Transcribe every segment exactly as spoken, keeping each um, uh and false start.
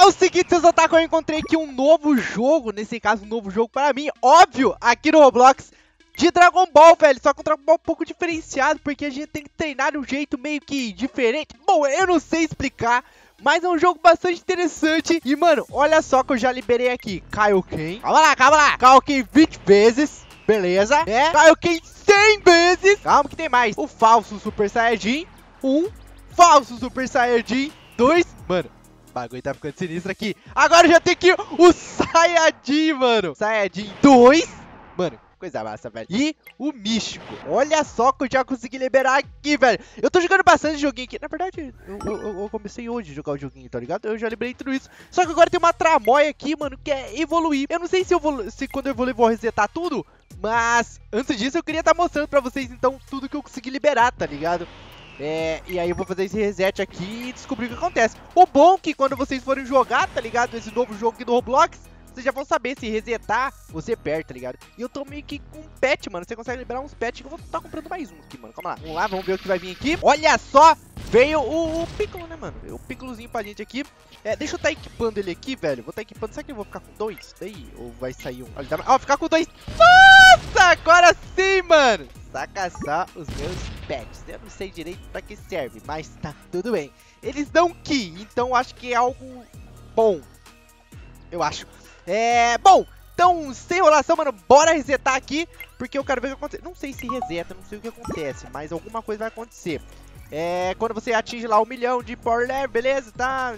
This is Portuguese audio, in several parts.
o seguinte, seus otaku, eu encontrei aqui um novo jogo, nesse caso um novo jogo para mim, óbvio, aqui no Roblox, de Dragon Ball, velho, só que um Dragon Ball um pouco diferenciado, porque a gente tem que treinar de um jeito meio que diferente. Bom, eu não sei explicar, mas é um jogo bastante interessante. E, mano, olha só que eu já liberei aqui Kaioken. Calma lá, calma lá. Kaioken vinte vezes, beleza. É, Kaioken cem vezes. Calma que tem mais. O falso Super Saiyajin um, falso Super Saiyajin dois. Mano, o bagulho tá ficando sinistro aqui. Agora já tem aqui o Saiyajin, mano. Saiyajin dois. Mano, coisa massa, velho. E o místico. Olha só que eu já consegui liberar aqui, velho. Eu tô jogando bastante joguinho aqui. Na verdade, eu, eu, eu comecei hoje a jogar o joguinho, tá ligado? Eu já liberei tudo isso. Só que agora tem uma tramóia aqui, mano, que é evoluir. Eu não sei se, eu vou, se quando eu evoluir eu vou resetar tudo. Mas antes disso eu queria estar tá mostrando pra vocês, então, tudo que eu consegui liberar, tá ligado? É, e aí eu vou fazer esse reset aqui e descobrir o que acontece. O bom é que quando vocês forem jogar, tá ligado? Esse novo jogo aqui do Roblox, vocês já vão saber se resetar, você perde, tá ligado? E eu tô meio que com um pet, mano. Você consegue liberar uns pets que eu vou estar comprando mais um aqui, mano. Calma lá. Vamos lá, vamos ver o que vai vir aqui. Olha só, veio o, o Piccolo, né, mano? O Piccolozinho pra gente aqui. É, deixa eu estar tá equipando ele aqui, velho. Vou estar tá equipando. Será que eu vou ficar com dois? Daí? Ou vai sair um? Olha, dá... Ó, ficar com dois. Nossa, agora sim, mano. Saca só os meus pets. Eu não sei direito pra que serve, mas tá tudo bem. Eles dão ki, então acho que é algo bom. Eu acho. É, bom, então, sem enrolação, mano, bora resetar aqui, porque eu quero ver o que acontece. Não sei se reseta, não sei o que acontece, mas alguma coisa vai acontecer. É, quando você atinge lá um milhão de power level, beleza, tá?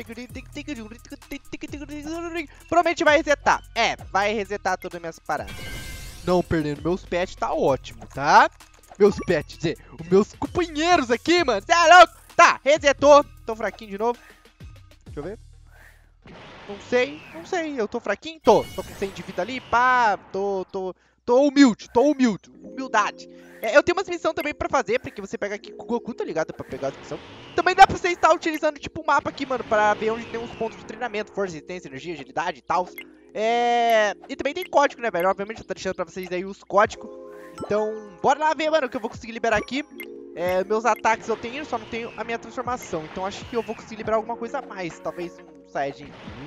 Provavelmente vai resetar. É, vai resetar todas as minhas paradas. Não perdendo meus pets, tá ótimo, tá? Meus pets, dizer, os meus companheiros aqui, mano, cê é louco? Tá, resetou, tô fraquinho de novo. Deixa eu ver. Não sei, não sei, eu tô fraquinho? Tô, tô com cem de vida ali, pá, tô, tô, tô humilde, tô humilde, humildade. É, eu tenho umas missões também pra fazer, porque você pega aqui com o Goku, tá ligado? Pra pegar as missões. Também dá pra você estar utilizando, tipo, um mapa aqui, mano, pra ver onde tem uns pontos de treinamento, força, resistência, energia, agilidade e tal. É... E também tem código, né, velho? Obviamente eu tô deixando pra vocês aí os códigos. Então, bora lá ver, mano, o que eu vou conseguir liberar aqui. É, meus ataques eu tenho, só não tenho a minha transformação. Então acho que eu vou conseguir liberar alguma coisa a mais. Talvez um Saiyajin.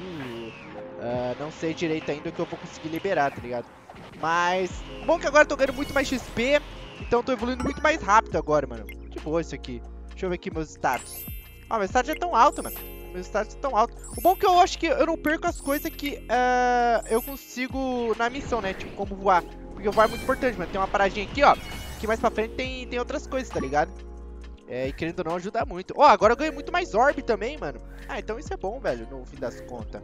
Uh, não sei direito ainda o que eu vou conseguir liberar, tá ligado? Mas, bom que agora eu tô ganhando muito mais X P. Então eu tô evoluindo muito mais rápido agora, mano. Que boa isso aqui. Deixa eu ver aqui meus status. Ah, meu status é tão alto, mano. Meus status é tão alto. O bom é que eu acho que eu não perco as coisas que uh, eu consigo na missão, né? Tipo, como voar. Porque o voar é muito importante, mano. Tem uma paradinha aqui, ó. Aqui mais pra frente tem, tem outras coisas, tá ligado? É, e querendo ou não, ajuda muito. Ó, oh, agora eu ganho muito mais orb também, mano. Ah, então isso é bom, velho, no fim das contas.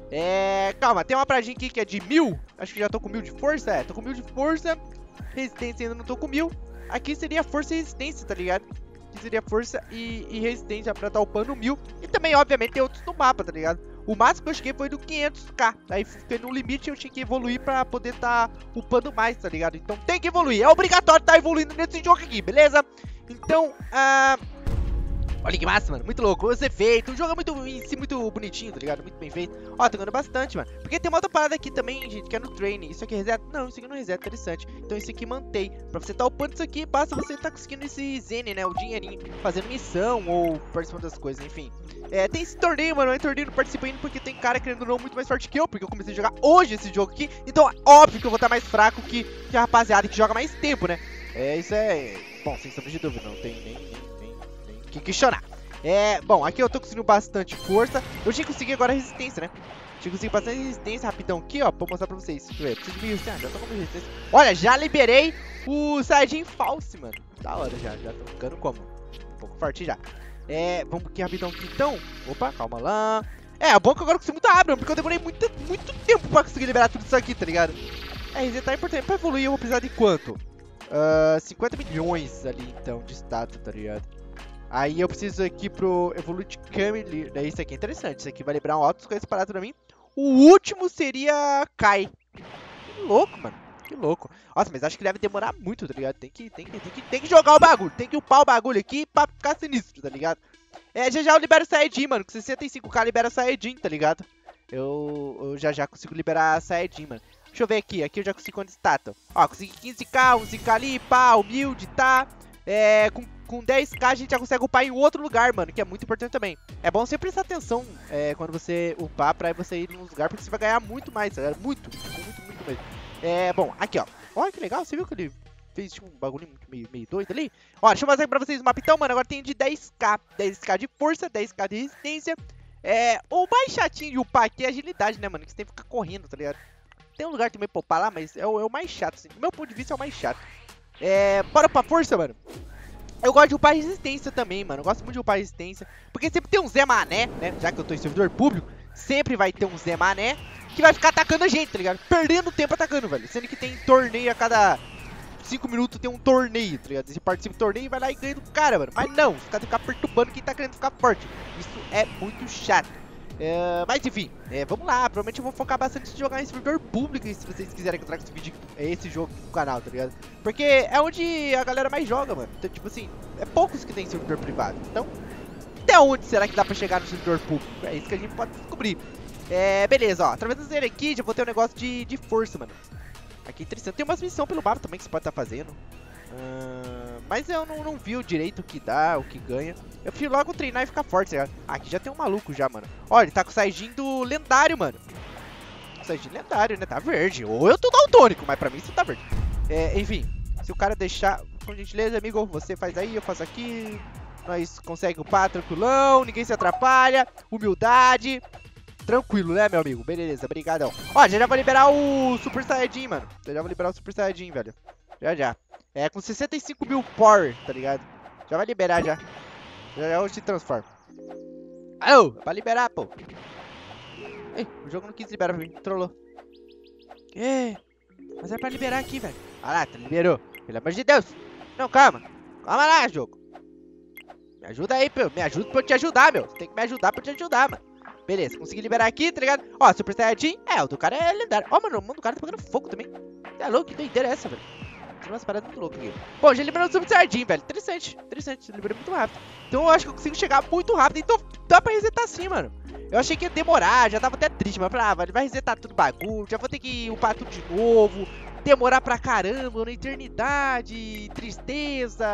É, calma, tem uma paradinha aqui que é de mil. Acho que já tô com mil de força, é. Tô com mil de força. Resistência ainda não tô com mil. Aqui seria força e resistência, tá ligado? Aqui seria força e, e resistência pra estar upando mil. E também, obviamente, tem outros no mapa, tá ligado? O máximo que eu cheguei foi do quinhentos k. Aí fiquei no limite e eu tinha que evoluir pra poder estar tá upando mais, tá ligado? Então tem que evoluir. É obrigatório estar tá evoluindo nesse jogo aqui, beleza? Então, ah... olha que massa, mano. Muito louco. Os efeitos. O jogo é muito, em si, muito bonitinho, tá ligado? Muito bem feito. Ó, tô ganhando bastante, mano. Porque tem uma outra parada aqui também, gente, que é no training. Isso aqui reseta? Não, isso aqui não reseta. Interessante. Então isso aqui mantém. Pra você tá upando isso aqui, basta você tá conseguindo esse Zen, né? O dinheirinho. Fazendo missão ou participando das coisas, enfim. É, tem esse torneio, mano. Eu torneio não participo ainda porque tem cara querendo ou não muito mais forte que eu. Porque eu comecei a jogar hoje esse jogo aqui. Então, óbvio que eu vou estar mais fraco que, que a rapaziada que joga mais tempo, né? É, isso é... Bom, sem sombra de dúvida, não tem nem, nem, nem, nem que questionar. É, bom, aqui eu tô conseguindo bastante força. Eu tinha que conseguir agora resistência, né? Tinha que conseguir bastante resistência rapidão aqui, ó. Pra mostrar pra vocês. Deixa eu ver, preciso de mil, já tô com resistência. Olha, já liberei o Saiyajin False, mano. Da hora já, já tô ficando como? Um pouco forte já. É, vamos aqui rapidão aqui então. Opa, calma lá. É, é bom que agora eu consigo muito rápido, porque eu demorei muito, muito tempo pra conseguir liberar tudo isso aqui, tá ligado? É, resetar é importante. Pra evoluir eu vou precisar de quanto? Uh, cinquenta milhões ali, então, de status, tá ligado? Aí eu preciso aqui pro Evolute Camille. Daí isso aqui é interessante. Isso aqui vai liberar um alto coisas paradas pra mim. O último seria Kai. Que louco, mano. Que louco. Nossa, mas acho que deve demorar muito, tá ligado? Tem que, tem que, tem que, tem que jogar o bagulho. Tem que upar o bagulho aqui pra ficar sinistro, tá ligado? É, já já eu libero o Saiyajin, mano. Com sessenta e cinco k libera Saiyajin, tá ligado? Eu, eu já já consigo liberar Saiyajin, mano. Deixa eu ver aqui, aqui eu já consigo quanto status. Ó, consegui quinze k, onze k ali, pá, humilde, tá? É, com com dez k a gente já consegue upar em outro lugar, mano, que é muito importante também. É bom você prestar atenção é, quando você upar pra você ir num lugar, porque você vai ganhar muito mais, galera. Muito, muito, muito mesmo. É, bom, aqui, ó. Olha que legal, você viu que ele fez tipo, um bagulho meio, meio doido ali? Ó, deixa eu mostrar aqui pra vocês o mapa então, mano. Agora tem de dez k. dez k de força, dez k de resistência. É, o mais chatinho de upar aqui é agilidade, né, mano? Que você tem que ficar correndo, tá ligado? Tem um lugar também pra upar lá, mas é o, é o mais chato, assim. Do meu ponto de vista é o mais chato. É, bora pra força, mano. Eu gosto de upar resistência também, mano. Eu gosto muito de upar resistência. Porque sempre tem um Zé Mané, né? Já que eu tô em servidor público, sempre vai ter um Zé Mané que vai ficar atacando a gente, tá ligado? Perdendo tempo atacando, velho. Sendo que tem torneio a cada cinco minutos, tem um torneio, tá ligado? Você participa do torneio e vai lá e ganha do cara, mano. Mas não, os caras tem que ficar perturbando quem tá querendo ficar forte. Isso é muito chato. É, mas enfim, é, vamos lá. Provavelmente eu vou focar bastante em jogar em servidor público. Se vocês quiserem que eu traga esse vídeo, esse jogo pro canal, tá ligado? Porque é onde a galera mais joga, mano. Então, tipo assim, é poucos que tem servidor privado. Então, até onde será que dá pra chegar no servidor público? É isso que a gente pode descobrir. É, beleza, ó. Através dele aqui, já vou ter um negócio de, de força, mano. Aqui é interessante. Tem umas missões pelo mapa também que você pode estar tá fazendo. Uh, mas eu não, não vi o direito o que dá, o que ganha. Eu prefiro logo treinar e ficar forte, tá ligado? Aqui já tem um maluco já, mano. Olha, ele tá com o Saiyajin do lendário, mano. O Saiyajin lendário, né? Tá verde. Ou eu tô daltônico, mas pra mim isso tá verde. É, enfim, se o cara deixar... Com gentileza, amigo, você faz aí, eu faço aqui. Nós consegue upar tranquilão, ninguém se atrapalha. Humildade. Tranquilo, né, meu amigo? Beleza, brigadão. Ó, já já vou liberar o Super Saiyajin, mano. Já já vou liberar o Super Saiyajin, velho. Já já. É, com sessenta e cinco mil power, tá ligado? Já vai liberar, já. Já já eu te transformo. Oh, vai liberar, pô. Ei, o jogo não quis liberar pra mim, trollou. Que? Mas é pra liberar aqui, velho. Ah lá, tá, liberou. Pelo amor de Deus. Não, calma. Calma lá, jogo. Me ajuda aí, pô. Me ajuda pra eu te ajudar, meu. Você tem que me ajudar pra eu te ajudar, mano. Beleza, consegui liberar aqui, tá ligado? Ó, Super Saiyajin. É, o do cara é lendário. Ó, mano, o mundo do cara tá pegando fogo também. É louco, que doideira é essa, velho? Tem umas paradas muito loucas aqui. Bom, já liberou o Super Saiyajin, velho. Interessante, interessante. Liberei muito rápido. Então eu acho que eu consigo chegar muito rápido. Então dá pra resetar sim, mano. Eu achei que ia demorar, já tava até triste, mas eu falei, ah, vai resetar tudo bagulho. Já vou ter que upar tudo de novo. Demorar pra caramba, na eternidade. Tristeza.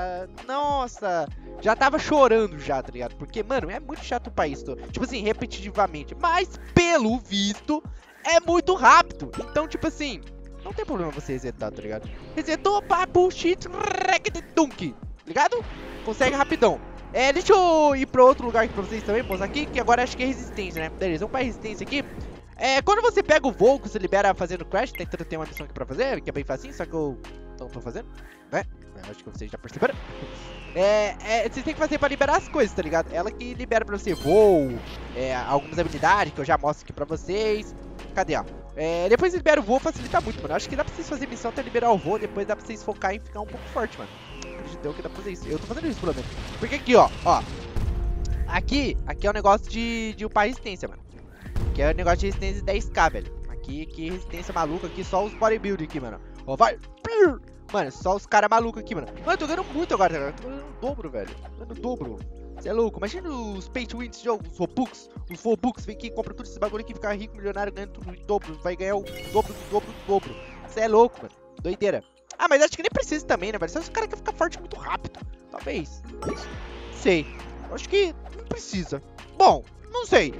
Nossa. Já tava chorando já, tá ligado? Porque, mano, é muito chato upar isso. Tipo assim, repetitivamente. Mas, pelo visto, é muito rápido. Então, tipo assim... Não tem problema você resetar, tá ligado? Resetou, pá, bullshit, dunk, ligado? Consegue rapidão. É, deixa eu ir pra outro lugar aqui pra vocês também, mostrar aqui, que agora acho que é resistência, né? Beleza, vamos pra resistência aqui. É, quando você pega o voo que você libera fazendo crash, tentando ter uma missão aqui pra fazer, que é bem facinho, só que eu não tô fazendo, né? Eu acho que vocês já perceberam. É, é, você tem que fazer pra liberar as coisas, tá ligado? Ela que libera pra você voo, é, algumas habilidades que eu já mostro aqui pra vocês. Cadê, ó? É, depois você libera o voo, facilita muito, mano. Eu acho que dá pra vocês fazerem missão até liberar o voo, depois dá pra vocês focar em ficar um pouco forte, mano. Acredito que dá pra fazer isso. Eu tô fazendo isso, pelo menos. Porque aqui, ó, ó. Aqui, aqui é um negócio de, de upar resistência, mano. Aqui é um negócio de resistência dez k, velho. Aqui, aqui, resistência maluca, aqui só os bodybuilding aqui, mano. Ó, vai. Mano, só os caras malucos aqui, mano. Mano, eu tô ganhando muito agora, tá ligado? Eu tô ganhando o dobro, velho. Tô ganhando o dobro. Você é louco, imagina os pay to win desse jogo, os Robux, os Robux, vem aqui, compra tudo esse bagulho aqui, fica rico, milionário, ganha tudo em dobro, vai ganhar o dobro do dobro do dobro. Você é louco, mano, doideira. Ah, mas acho que nem precisa também, né, velho, só se o cara quer ficar forte muito rápido, talvez, talvez, sei, acho que não precisa. Bom, não sei.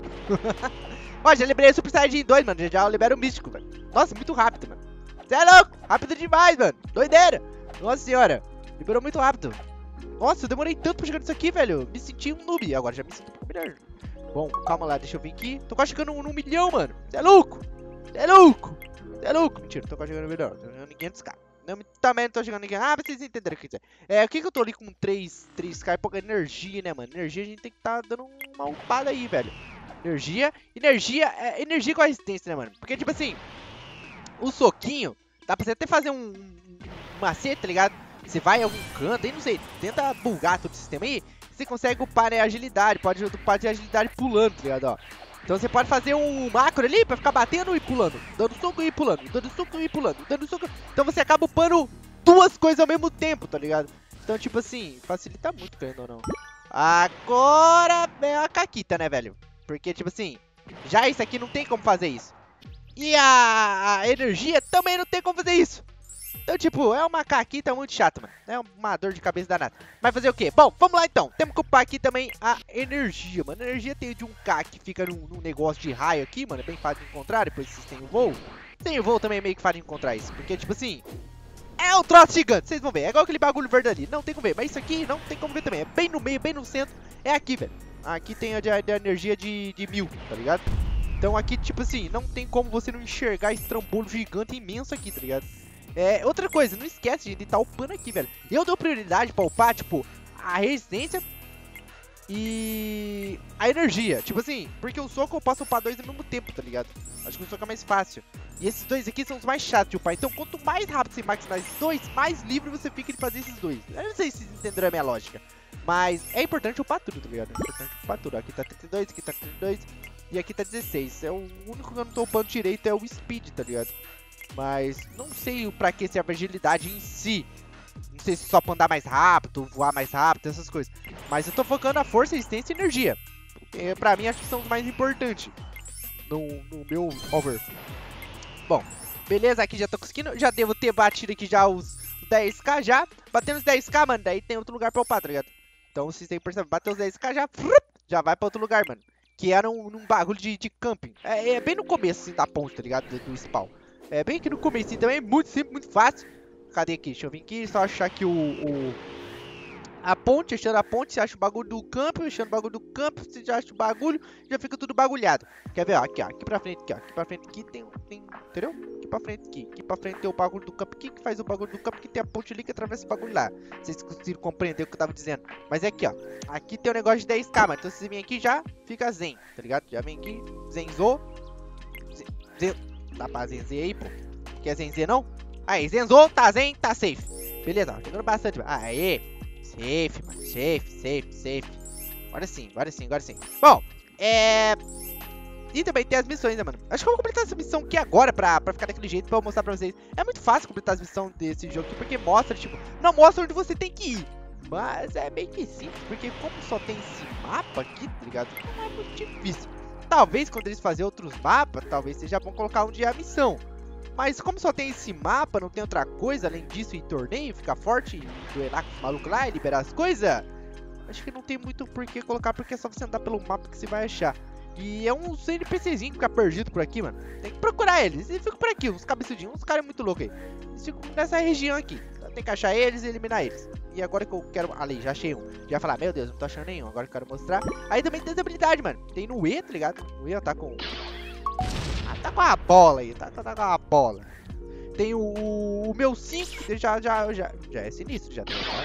Ó, já liberei o Super Saiyajin dois, mano, já, já libera o Místico, velho. Nossa, muito rápido, mano. Você é louco, rápido demais, mano, doideira. Nossa senhora, liberou muito rápido. Nossa, eu demorei tanto pra chegar nisso aqui, velho. Me senti um noob. Agora já me sinto um pouco melhor. Bom, calma lá, deixa eu vir aqui. Tô quase chegando num milhão, mano. Você é louco? Você é louco? Você é louco? Mentira, tô quase chegando no milhão. Tô chegando em quinhentos k. Não, também não tô chegando em quinhentos. Ah, pra vocês entenderem o que é. É, o que que eu tô ali com três k e pouca energia, né, mano? Energia a gente tem que tá dando uma upada aí, velho. Energia. Energia. É, energia com a resistência, né, mano? Porque, tipo assim, o soquinho, dá pra você até fazer um, um macete, tá ligado? Você vai em algum canto, aí não sei, tenta bugar todo o sistema aí, você consegue upar, né, agilidade, pode upar de agilidade pulando, tá ligado, ó. Então você pode fazer um macro ali pra ficar batendo e pulando, dando soco e pulando, dando soco e pulando, dando soco. Então você acaba upando duas coisas ao mesmo tempo, tá ligado? Então, tipo assim, facilita muito, querendo ou não. Agora é a caquita, né, velho? Porque, tipo assim, já isso aqui não tem como fazer isso. E a, a energia também não tem como fazer isso. Então, tipo, é uma macaquinho, tá muito chato, mano. É uma dor de cabeça danada. Vai fazer o quê? Bom, vamos lá então. Temos que upar aqui também a energia, mano. A energia tem de um K que fica num, num negócio de raio aqui, mano. É bem fácil de encontrar, depois vocês têm o voo. Tem o voo também é meio que fácil de encontrar isso. Porque, tipo assim, é um troço gigante, vocês vão ver. É igual aquele bagulho verde ali. Não tem como ver, mas isso aqui não tem como ver também. É bem no meio, bem no centro. É aqui, velho. Aqui tem a de, a de energia de, de mil, tá ligado? Então aqui, tipo assim, não tem como você não enxergar esse trambolho gigante imenso aqui, tá ligado? É, outra coisa, não esquece de estar upando aqui, velho. Eu dou prioridade pra upar, tipo, a resistência e a energia. Tipo assim, porque o soco eu posso upar dois ao mesmo tempo, tá ligado? Acho que o soco é mais fácil. E esses dois aqui são os mais chatos de upar. Então quanto mais rápido você maximizar esses dois, mais livre você fica de fazer esses dois. Eu não sei se vocês entenderam a minha lógica. Mas é importante upar tudo, tá ligado? É importante upar tudo. Aqui tá trinta e dois, aqui tá trinta e dois e aqui tá dezesseis. É o único que eu não tô upando direito é o speed, tá ligado? Mas não sei pra que serve a agilidade em si. Não sei se só pra andar mais rápido, voar mais rápido, essas coisas. Mas eu tô focando a força, resistência e energia. Porque pra mim acho que são os mais importantes no, no meu over. Bom, beleza, aqui já tô conseguindo. Já devo ter batido aqui já os dez k já. Batendo os dez k, mano, daí tem outro lugar pra upar, tá ligado? Então vocês têm que perceber, bateu os dez k já, já vai pra outro lugar, mano. Que era um, um bagulho de, de camping. É, é bem no começo assim, da ponte, tá ligado? Do, do spawn. É bem aqui no começo também, muito simples, muito fácil. Cadê aqui? Deixa eu vir aqui, só achar aqui o, o... a ponte, achando a ponte, você acha o bagulho do campo, achando o bagulho do campo, você já acha o bagulho, já fica tudo bagulhado. Quer ver, ó, aqui, ó, aqui pra frente, aqui, ó, aqui pra frente, aqui tem, tem, entendeu? Aqui pra frente, aqui, aqui pra frente tem o bagulho do campo aqui, que faz o bagulho do campo, que tem a ponte ali que atravessa o bagulho lá. Vocês conseguiram compreender o que eu tava dizendo. Mas é aqui, ó, aqui tem o um negócio de dez k, mas então você vem aqui já fica zen, tá ligado? Já vem aqui, zenzou, zen, zen, dá pra zenzer aí, pô. Quer zenzer não? Aí, zenzou, tá zen, tá safe. Beleza, ó, jogando bastante. Aê, safe, mano, safe, safe, safe. Agora sim, agora sim, agora sim. Bom, é... e também tem as missões, né, mano? Acho que eu vou completar essa missão aqui agora pra, pra ficar daquele jeito, pra eu mostrar pra vocês. É muito fácil completar as missões desse jogo aqui, porque mostra, tipo... não mostra onde você tem que ir. Mas é meio que simples, porque como só tem esse mapa aqui, tá ligado? Não é muito difícil. Talvez quando eles fazerem outros mapas, talvez seja bom colocar onde é a missão. Mas como só tem esse mapa, não tem outra coisa além disso em torneio, ficar forte e duelar com os malucos lá e liberar as coisas, acho que não tem muito por que colocar, porque é só você andar pelo mapa que você vai achar. E é uns NPCzinho que fica perdido por aqui, mano. Tem que procurar eles. Eles ficam por aqui, uns cabeçudinhos, uns caras muito loucos aí. Eles ficam nessa região aqui. Tem que achar eles e eliminar eles. E agora que eu quero... ali, já achei um. Já ia falar, meu Deus, não tô achando nenhum. Agora que eu quero mostrar. Aí também tem as habilidades, mano. Tem no E, tá ligado? No E tá com... ah, tá com a bola aí. Tá, tá, tá com a bola. Tem o, o meu cinco, que já, já, já, já é sinistro, já tem, tá?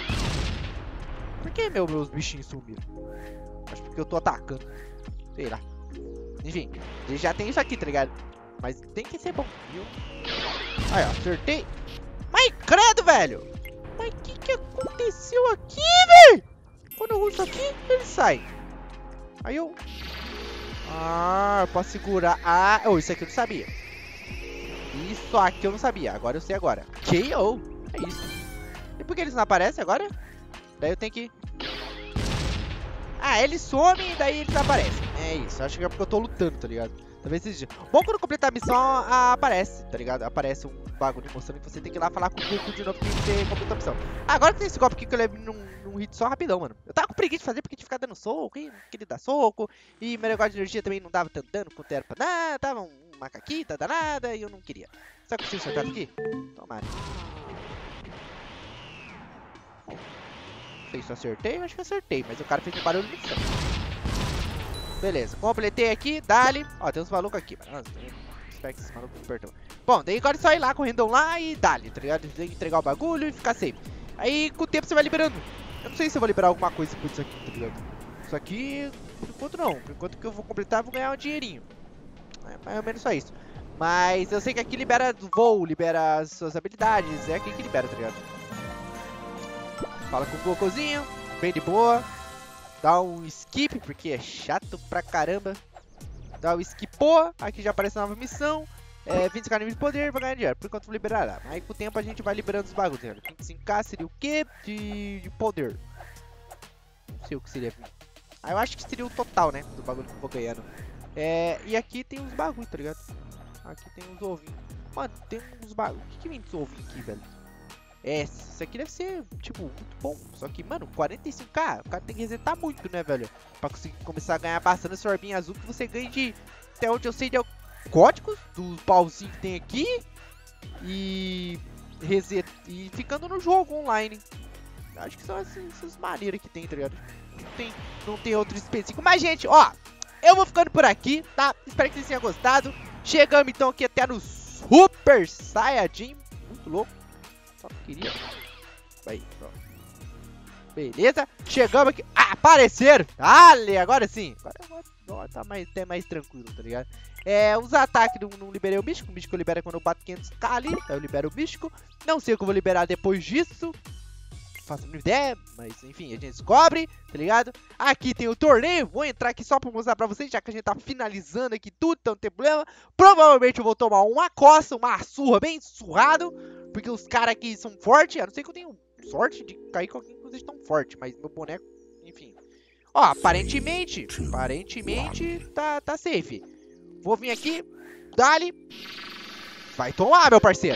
Por que meu, meus bichinhos sumiram? Acho porque eu tô atacando. Sei lá. Enfim, já tem isso aqui, tá ligado? Mas tem que ser bom, viu? Aí, ó, acertei. Mas credo, velho! Mas o que que aconteceu aqui, velho? Quando eu uso aqui, ele sai. Aí eu... ah, eu posso segurar. Ah, oh, isso aqui eu não sabia. Isso aqui eu não sabia, agora eu sei agora. K O, é isso. E por que eles não aparecem agora? Daí eu tenho que... ah, eles somem e daí eles aparecem. É isso, acho que é porque eu tô lutando, tá ligado? Talvez seja... bom, quando completar a missão, a, aparece, tá ligado? Aparece um bagulho mostrando que você tem que ir lá falar com o Goku de novo que você completou a missão. Ah, agora tem esse golpe aqui que eu levei num, num hit só rapidão, mano. Eu tava com preguiça de fazer porque tinha que ficar dando soco, e não queria dar soco. E meu negócio de energia também não dava tanto dano quanto era pra nada. Tava um macaquita danada e eu não queria. Será que eu consigo acertar aqui? Tomara. Não sei se eu acertei, eu acho que eu acertei, mas o cara fez um barulho no chão. Beleza, completei aqui, dali. Ó, tem uns malucos aqui. Nossa, espero que esses malucos me perturbam. Bom, daí agora é só ir lá correndo lá e dali, tá ligado? Tem que entregar o bagulho e ficar safe. Aí com o tempo você vai liberando. Eu não sei se eu vou liberar alguma coisa por isso aqui, tá ligado? Isso aqui, por enquanto não. Por enquanto que eu vou completar, eu vou ganhar um dinheirinho. É mais ou menos só isso. Mas eu sei que aqui libera voo, libera as suas habilidades. É aqui que libera, tá ligado? Fala com o Gokuzinho, bem de boa. Dá um skip, porque é chato pra caramba. Dá o skipou, aqui já aparece a nova missão. É, vinte e cinco níveis de poder, vai ganhar dinheiro. Por enquanto vou liberar lá. Aí com o tempo a gente vai liberando os bagulhos. vinte e cinco k seria o quê? De, de poder. Não sei o que seria. Ah, eu acho que seria o total, né? Do bagulho que eu vou ganhando. É, e aqui tem uns bagulhos, tá ligado? Aqui tem uns ovinhos. Mano, tem uns bagulhos. O que que vem dos ovinhos aqui, velho? É, isso aqui deve ser, tipo, muito bom. Só que, mano, quarenta e cinco K, o cara tem que resetar muito, né, velho? Pra conseguir começar a ganhar bastante esse orbinho azul que você ganha de, até onde eu sei, de códigos dos pauzinhos que tem aqui. E reset e ficando no jogo online. Acho que são essas, essas maneiras que tem, tá ligado? Não tem, não tem outro específico. Mas, gente, ó, eu vou ficando por aqui, tá? Espero que vocês tenham gostado. Chegamos, então, aqui até no Super Saiyajin. Muito louco. Só queria. Aí, pronto. Beleza. Chegamos aqui. Ah, apareceram. Ale, agora sim. Agora, agora, agora tá mais, até mais tranquilo, tá ligado? É, os ataques não, não liberei o místico. O místico eu libero quando eu bato quinhentos K ali. Aí eu libero o místico. Não sei o que eu vou liberar depois disso. Faço uma ideia, mas enfim, a gente descobre, tá ligado? Aqui tem o torneio, vou entrar aqui só pra mostrar pra vocês, já que a gente tá finalizando aqui tudo, então não tem problema. Provavelmente eu vou tomar uma coça, uma surra bem surrado, porque os caras aqui são fortes, a não ser que eu tenho sorte de cair com alguém que vocês estão forte, mas meu boneco, enfim. Ó, aparentemente, aparentemente tá, tá safe. Vou vir aqui, dali, vai tomar, meu parceiro.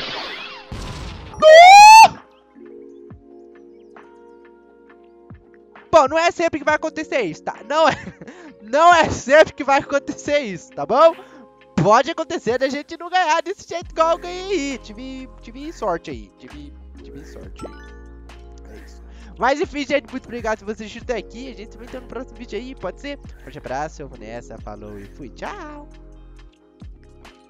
Bom, não é sempre que vai acontecer isso, tá? Não é, não é sempre que vai acontecer isso, tá bom? Pode acontecer da gente não ganhar desse jeito igual eu ganhei aí. Tive, tive sorte aí. Tive, tive sorte aí. É isso. Mas enfim, gente, muito obrigado por vocês estarem aqui. A gente se vê no próximo vídeo aí, pode ser? Forte abraço, eu vou nessa, falou e fui, tchau!